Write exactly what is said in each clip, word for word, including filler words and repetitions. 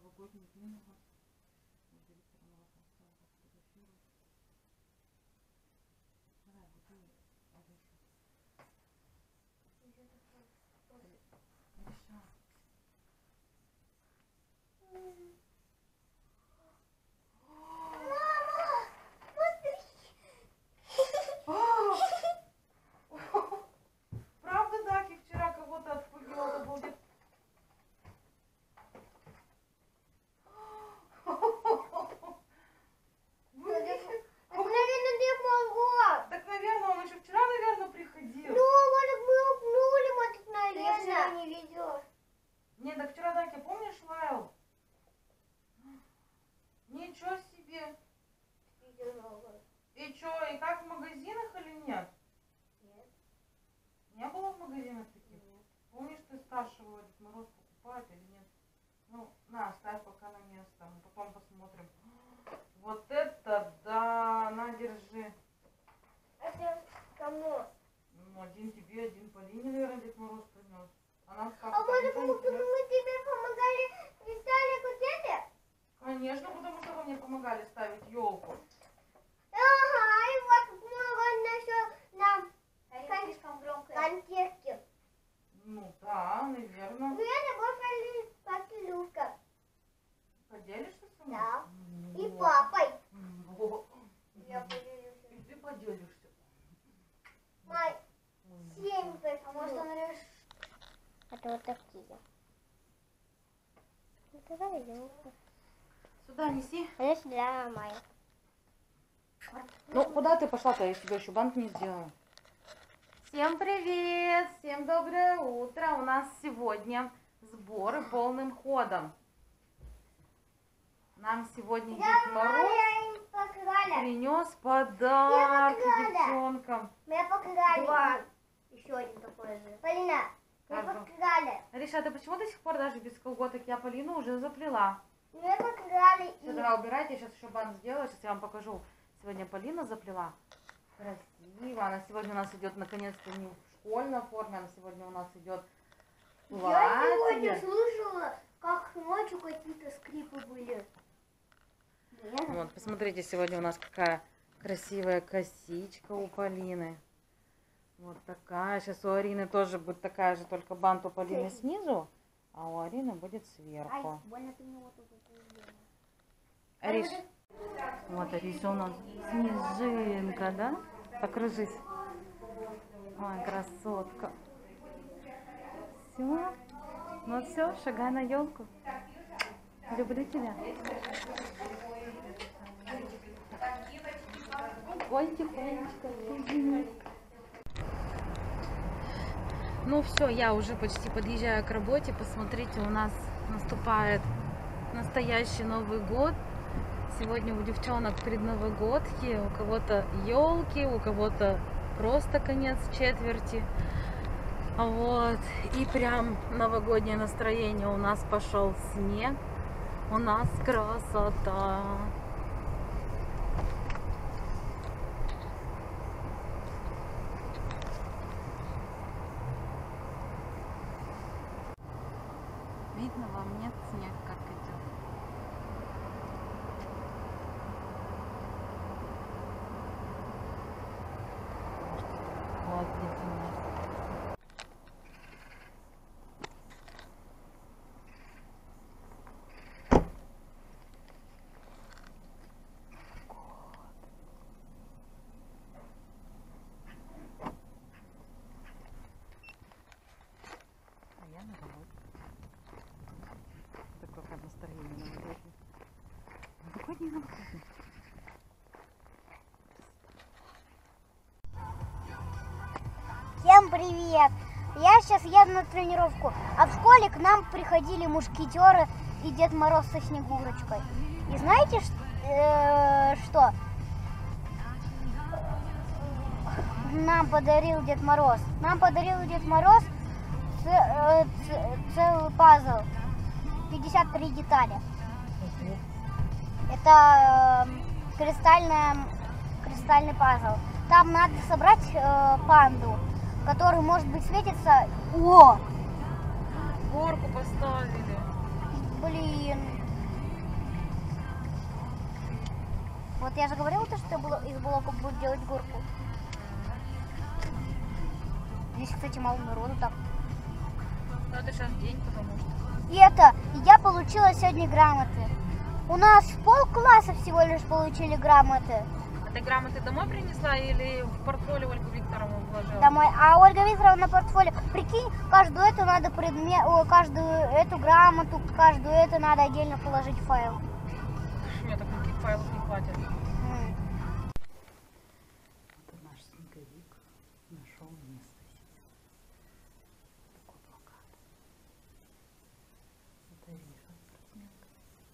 новогоднюю дню у вас. Вот директор молока стала фотографировать. Давай, бутыль, Ариша. Ариша. Правда, Даки вчера кого-то отпугивал, это будет. Так, наверное, Дед Мороз. Так, наверное, он еще вчера, наверное, приходил. Ну, вот мы упнули, мы тут, наверное. Я вчера не видела. Нет, так вчера, Даки, помнишь, лаял? Ничего себе. Видела. И что, и как в магазинах или нет? Нет. Не было в магазинах таких? Нет. Помнишь, ты спрашивала, Дед Мороз покупает или нет? Ну, на, оставь пока на место, мы потом посмотрим. Вот это да, на, держи. Это кому? Ну, один тебе, один Полине, наверное, Дед Мороз принес. А нам как? А может, потому что мы тебе помогали Виталику дяде? Конечно, потому что вы мне помогали ставить елку. Ага, и вот мы нашел нам Арина слишком громко. конфетки. Ну да, наверное. Ну, это больше поселюшка. Поделишься со мной? Да. Ну, И вот. папой. Вот. Я поделюсь. И ты поделишься. Май, семь А может, он решит? Это вот такие. Это елка. Сюда неси. Это для Майи. Ну, куда ты пошла-то? Я тебе еще банк не сделала. Всем привет! Всем доброе утро! У нас сегодня сборы полным ходом. Нам сегодня Дед Мороз принес подарки девчонкам. Мы покрали. Два. Еще один такой же. Полина, мы Ага. покрали. Ариша, ты почему до сих пор даже без колготок? Я Полину уже заплела. Мы покрали Все, и... давай убирайте, я сейчас еще банк сделаю. Сейчас я вам покажу. Сегодня Полина заплела. Красиво. Она сегодня у нас идет наконец-то не в школьной форме, она сегодня у нас идет в Я сегодня платье. слышала, как ночью какие-то скрипы были. Вот, посмотрите, сегодня у нас какая красивая косичка у Полины. Вот такая. Сейчас у Арины тоже будет такая же, только бант у Полины снизу, а у Арины будет Ай, сверху. больно ты мне вот тут сделала. Ариш, вот Ариша у нас снежинка, да? Покружись. Ой, красотка. Все. Ну все, шагай на елку. Люблю тебя. Ой, тихонечко. Ну все, я уже почти подъезжаю к работе. Посмотрите, у нас наступает настоящий Новый год. Сегодня у девчонок предновогодки, у кого-то елки, у кого-то просто конец четверти. Вот. И прям новогоднее настроение. У нас пошел снег. У нас красота. Видно вам, нет, снег как идет. Вот здесь у нас. А я на работе. Такое как настроение новогоднее. Новогоднее, новогоднее. Всем привет! Я сейчас еду на тренировку, а в школе к нам приходили мушкетеры и Дед Мороз со Снегурочкой. И знаете ш- э, что? Нам подарил Дед Мороз. Нам подарил Дед Мороз ц- э, ц- целый пазл. пятьдесят три детали. Это э, кристальная, кристальный пазл. Там надо собрать э, панду, который, может быть, светится. О! Горку поставили. Блин. Вот я же говорила, то, что было- из блоков будут делать горку. Здесь, кстати, мало народу так. Ну это сейчас день, потому что. И это, я получила сегодня грамоты. У нас полкласса всего лишь получили грамоты А ты грамоты домой принесла или в портфолио Ольгу Викторовну вложила? домой. А Ольга Викторовна на портфолио, прикинь, каждую эту надо предмет, о, каждую эту грамоту, каждую эту надо отдельно положить в файл. Мне так никаких файлов не хватит. М. Это наш снеговик нашел место себе. Такой плакат. Это Риша, спортсменка.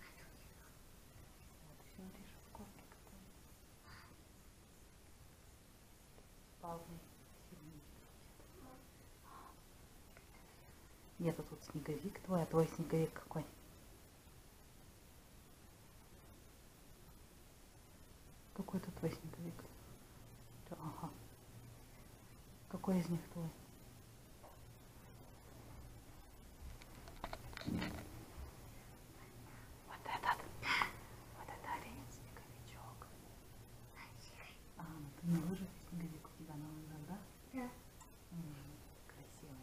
Вот еще Риша в горке катается. Павловна сильнее. Нет, а тут снеговик твой, а твой снеговик какой? Какой тут твой снеговик? Ага. Какой из них твой? Вот этот. Вот это олень снеговичок. А, ну ты на лыжах и снеговик у тебя на лыжах, да? Да. М, красивый,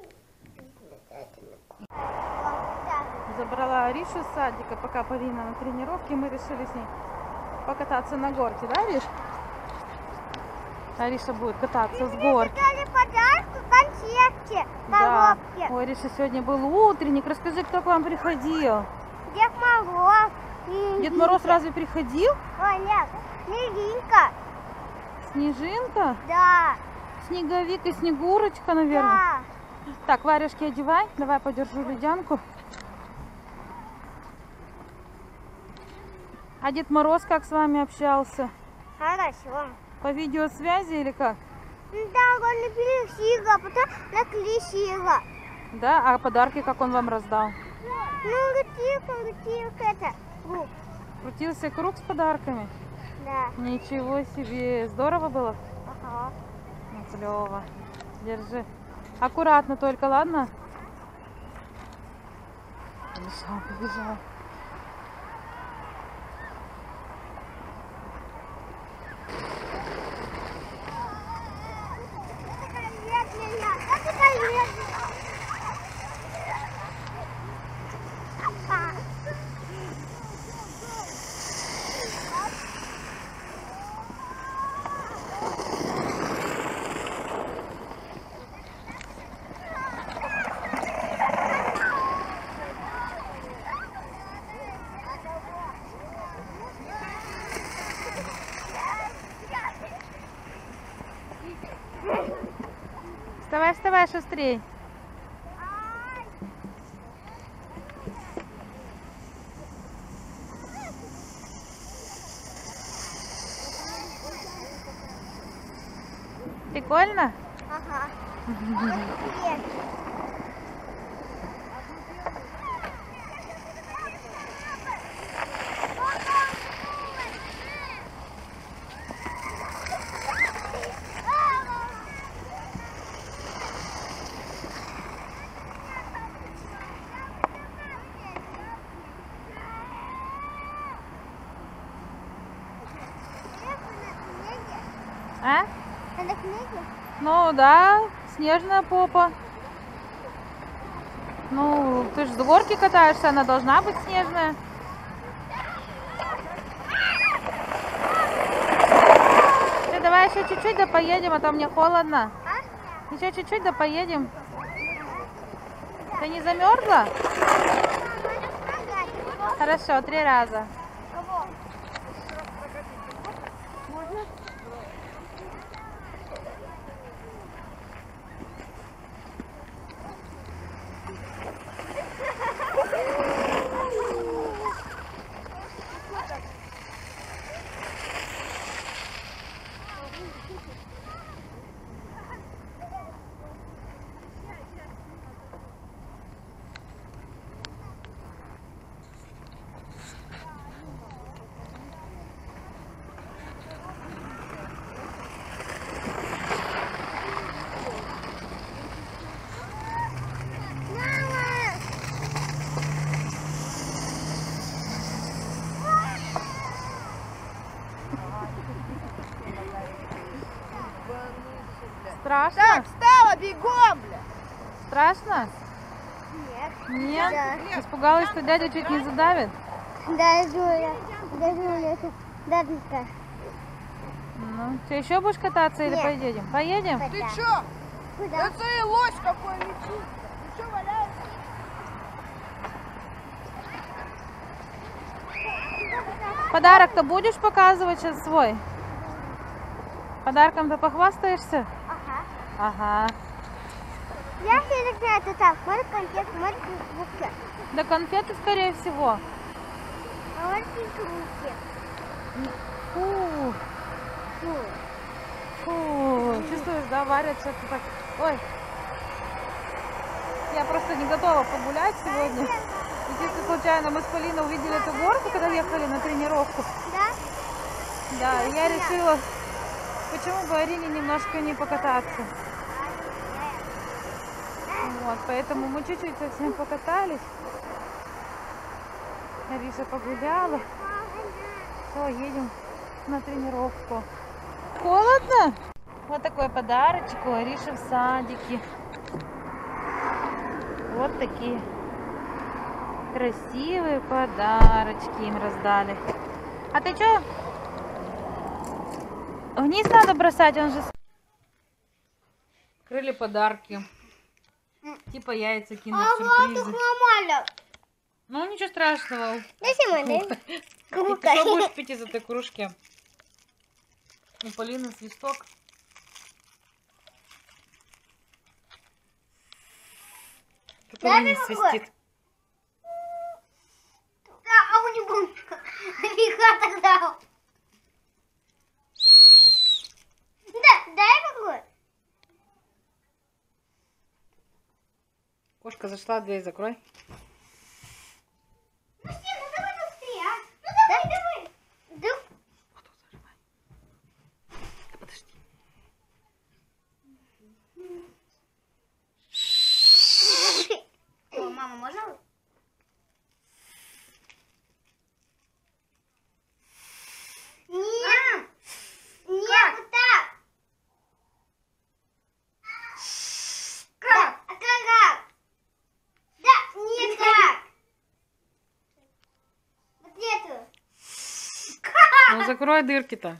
да. Забрала Аришу из садика, пока Полина на тренировке, мы решили с ней покататься на горке, да, Ариш? Ариша будет кататься с горки. Дали подарку конфетки, Да. коробки. Ой, Ариша, сегодня был утренник. Расскажи, кто к вам приходил? Дед Мороз. Дед Мороз разве приходил? Ой, нет, Снежинка. Снежинка? Да, Снеговик и Снегурочка, наверное. да. Так, варежки одевай. Давай подержу ледянку. А Дед Мороз как с вами общался? Хорошо. По видеосвязи или как? Да, он наклеил, а потом наклеил. Да? А подарки как он вам раздал? Ну, крутил, крутил это. Губ. Крутился круг с подарками? Да. Ничего себе. Здорово было? Ага. Ну, клево. Держи. Аккуратно только, ладно? Побежал, побежал. Вставай, вставай, шустрей. Прикольно? Ага. Привет. А? Это книга? Ну да, снежная попа. Ну, ты же с горки катаешься, она должна быть снежная. Ты давай еще чуть-чуть да поедем, а то мне холодно. Еще чуть-чуть да поедем. Ты не замерзла? Хорошо, три раза. Страшно? Так, встала, бегом, бля. Страшно? Нет. Нет? Да. Испугалась, что дядя чуть не задавит? Да, Жуля. Да, Жуля. Да, да. Ну, ты еще будешь кататься или Нет. поедем? Поедем? Ты Да. чё? Куда? Это и лось какой летит. Ты чё валяешься? Подарок-то будешь показывать сейчас свой? Подарком-то похвастаешься? Ага. Ага. Я всегда это так. Смотри конфет, смотри губки. Да конфеты, скорее всего. Смотри руки. Фу, Фу. фу. Чувствуешь, да, варят что-то так. Ой. Я просто не готова погулять сегодня. И чисто случайно мы с Полиной увидели эту горку, когда ехали на тренировку. Да? Да, и я решила, почему бы Арине немножко не покататься. Вот, поэтому мы чуть-чуть совсем покатались. Ариша погуляла. Все, едем на тренировку. Холодно? Вот такой подарочек у Ариши в садике. Вот такие красивые подарочки им раздали. А ты что? Вниз надо бросать, он же... Открыли подарки. Типа яйца кинуть, сюрпризы. Нормально. Ну, ничего страшного. Дай снимай, дай. И ты что будешь пить из этой кружки? У Полины свисток. Который не свистит. Да, а у него нафига тогда? Да, дай какой. Кошка зашла, дверь закрой. Ну, Стив, ну давай быстрее, а? Ну давай, давай. Да. Подожди. О, мама, можно? Нет. Нет, вот так. Как? А как? Да, не так. Вот эту. Ну закрой дырки-то.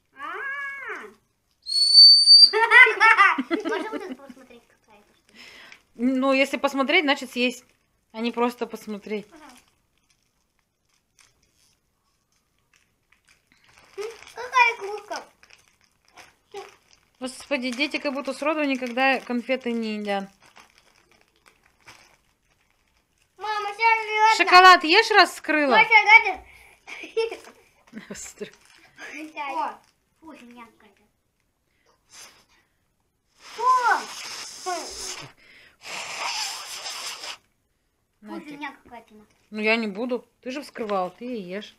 Можно вот это посмотреть, какая это штука? Ну, если посмотреть, значит съесть. А не просто посмотреть. Какая кружка? Господи, дети как будто сроду никогда конфеты не едят. Мама, сейчас Шоколад ешь, раз скрыла? Маша, Остро. О, фу, меня какая-то. Фу! На Фу, тебе. меня какая-то. Ну я не буду. Ты же вскрывал, ты и ешь.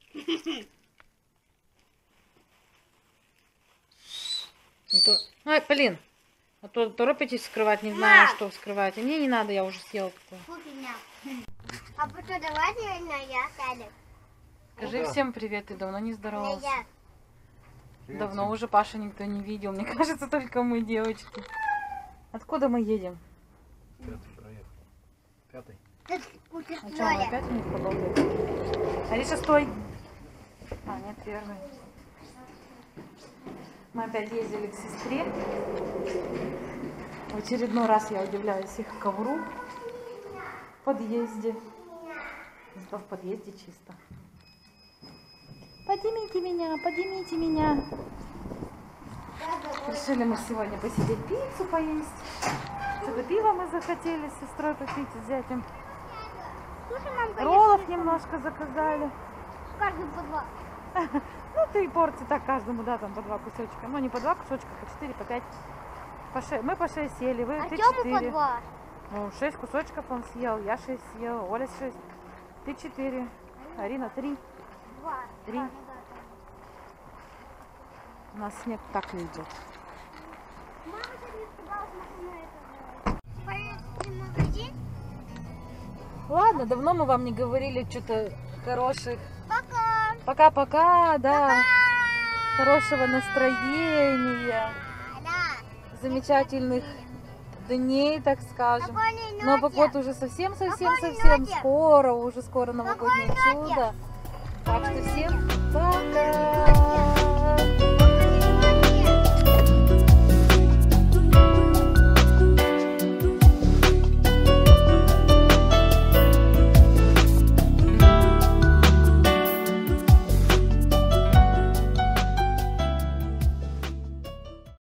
А то- Ой, Полин, а то торопитесь вскрывать, не знаю, Мам! что вскрывать. А мне не надо, я уже съела такое. Фу, меня. А потом давайте я сядем. Скажи всем привет, ты давно не Я. здоровался. Давно уже Пашу никто не видел. Мне кажется, только мы, девочки. Откуда мы едем? Пятый проехал. Пятый. А что, мы опять у них подолгали? Ариша, стой! А, нет, первый. Мы опять ездили к сестре. В очередной раз я удивляюсь их ковру в подъезде. Зато в подъезде чисто. Поднимите меня, поднимите меня. Решили мы сегодня посидеть, пиццу поесть. Что-то пиво мы захотели с сестрой попить, с зятем. Слушай, мамка, Роллов немножко заказали. каждый по два. Ну, три порции так каждому, да, там по два кусочка. Ну, не по два кусочка, по четыре, по пять. По шесть. Мы по шесть съели, вы ты Артему по четыре. два. Ну, шесть кусочков он съел, я шесть съела, Оля шесть. Ты четыре, Арина три. Два. Три. А, ну да, У нас снег так не идет. да. Мама сегодня сказала, что мы это поедем в магазин. Ладно, давно мы вам не говорили что-то хороших. Пока. Пока-пока, да. Хорошего настроения. Да. замечательных дней, так скажем. Спокойной Новый ночи. год уже совсем-совсем-совсем Спокойной ночи. скоро, уже скоро новогоднее Спокойной ночи. чудо. Так что всем пока!